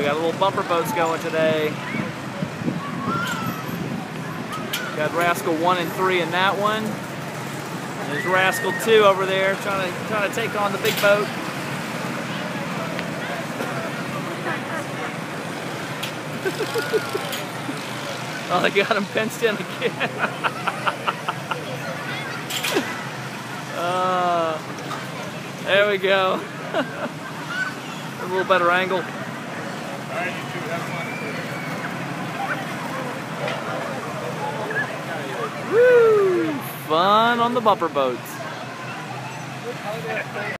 got a little bumper boats going today. Got Rascal 1 and 3 in that one. And there's Rascal 2 over there trying to take on the big boat. Oh, they got him fenced in again. There we go. A little better angle. All right, you two have fun. Woo! Fun on the bumper boats.